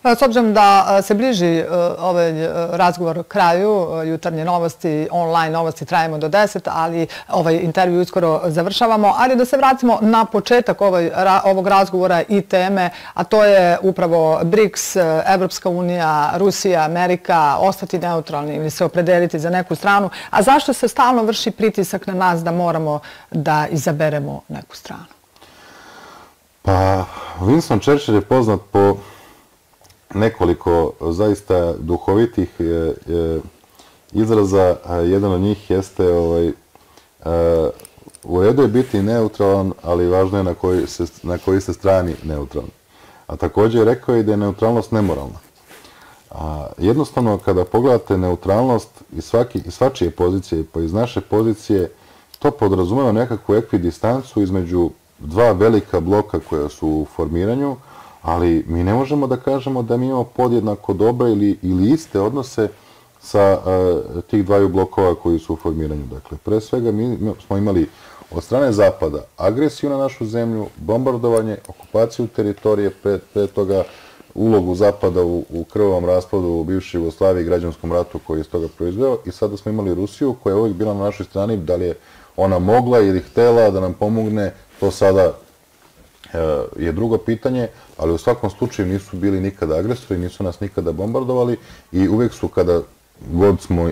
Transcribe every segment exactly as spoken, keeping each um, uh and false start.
S obzirom da se bliži ovaj razgovor kraju, jutarnje novosti, online novosti trajemo do deset, ali ovaj intervju uskoro završavamo. Ali da se vratimo na početak ovog razgovora i teme, a to je upravo BRICS, Evropska unija, Rusija, Amerika, ostati neutralni ili se opredeliti za neku stranu. A zašto se stalno vrši pritisak na nas da moramo da izaberemo neku stranu? Pa, Winston Churchill je poznat po nekoliko zaista duhovitih izraza. Jedan od njih jeste u redu je biti neutralan, ali važno je na koji se strani neutralan. A također je rekao i da je neutralnost nemoralna. Jednostavno, kada pogledate neutralnost iz svačije pozicije, pa iz naše pozicije, to podrazumeva nekakvu ekvidistancu između dva velika bloka koja su u formiranju, ali mi ne možemo da kažemo da mi imamo podjednako dobre ili iste odnose sa tih dvaju blokova koji su u formiranju. Dakle, pre svega mi smo imali od strane Zapada agresiju na našu zemlju, bombardovanje, okupaciju teritorije, pre toga ulogu Zapada u krvavom raspadu u bivšoj Jugoslaviji i građanskom ratu koji je iz toga proizveo, i sada smo imali Rusiju koja je uvijek bila na našoj strani. Da li je ona mogla ili htela da nam pomogne, to sada je drugo pitanje, ali u svakom slučaju nisu bili nikada agresori, nisu nas nikada bombardovali i uvijek su, kada god smo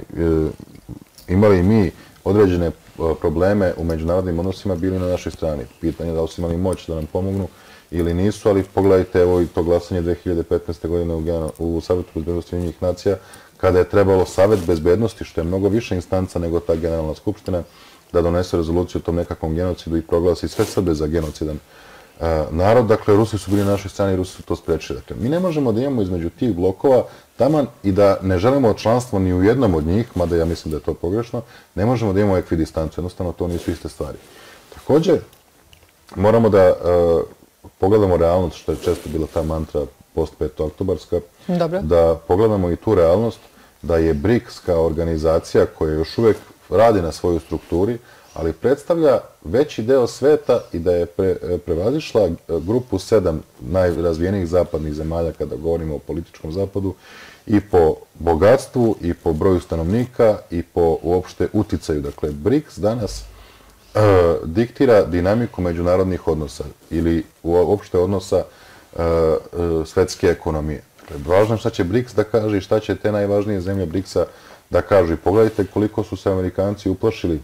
imali mi određene probleme u međunarodnim odnosima, bili na našoj strani. Pitanje je da li su imali moć da nam pomognu ili nisu, ali pogledajte evo i to glasanje dve hiljade petnaeste. godine u Savetu bezbednosti Ujedinjenih nacija, kada je trebalo Savet bezbednosti, što je mnogo više instanca nego ta Generalna skupština, da donese rezoluciju o tom nekakvom genocidu i proglasi sve Srbe za genocidan narod. Dakle, Rusi su bili na našoj strani i Rusi su to sprečili. Dakle, mi ne možemo da imamo između tih blokova taman i da ne želimo članstvo ni u jednom od njih, mada ja mislim da je to pogrešno, ne možemo da imamo ekvidistancu. Jednostavno, to nisu iste stvari. Također, moramo da pogledamo realnost, što je često bila ta mantra post-petooktobarska, da pogledamo i tu realnost da je BRICS kao organizacija koja još uvijek radi na svojoj strukturi, ali predstavlja veći deo sveta i da je prevazišla grupu sedam najrazvijenijih zapadnih zemalja kada govorimo o političkom zapadu i po bogatstvu i po broju stanovnika i po uopšte uticaju. Dakle, BRICS danas diktira dinamiku međunarodnih odnosa ili uopšte odnosa svetske ekonomije. Važno je šta će BRICS da kaže i šta će te najvažnije zemlje BRICS-a da kažu. I pogledajte koliko su se Amerikanci uplašili,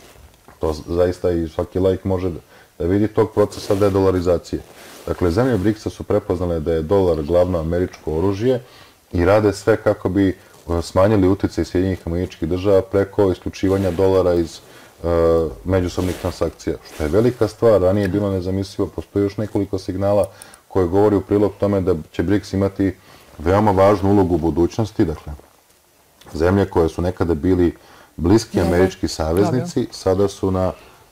to zaista i svaki laik može da vidi, tog procesa dedolarizacije. Dakle, zemlje BRICS-a su prepoznale da je dolar glavno američko oružje i rade sve kako bi smanjili uticaj Sjedinjenih Američkih Država preko isključivanja dolara iz međusobnih transakcija, što je velika stvar. Ranije je bilo nezamislivo, postoji još nekoliko signala koje govori u prilog tome da će BRICS imati veoma važnu ulogu u budućnosti. Dakle, zemlje koje su nekada bili bliski američki saveznici, sada su na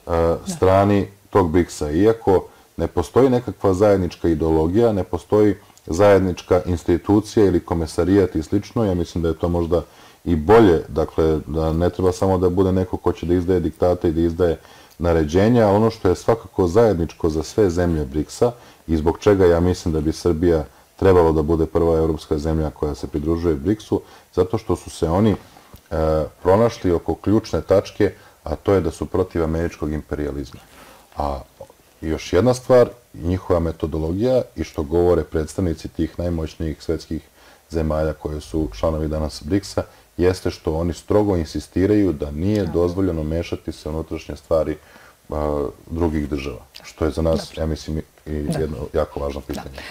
strani tog BRICS-a. Iako ne postoji nekakva zajednička ideologija, ne postoji zajednička institucija ili komesarijat i slično, ja mislim da je to možda i bolje, dakle, da ne treba samo da bude neko ko će da izdaje diktate i da izdaje naređenja, a ono što je svakako zajedničko za sve zemlje BRICS-a i zbog čega ja mislim da bi Srbija trebalo da bude prva evropska zemlja koja se pridružuje BRICS-u, zato što su se oni pronašli oko ključne tačke, a to je da su protiv američkog imperijalizma. A još jedna stvar, njihova metodologija i što govore predstavnici tih najmoćnijih svetskih zemalja koje su članovi danas BRICS-a, jeste što oni strogo insistiraju da nije dozvoljeno mešati se u unutrašnje stvari drugih država, što je za nas, ja mislim, i jedno jako važno pitanje.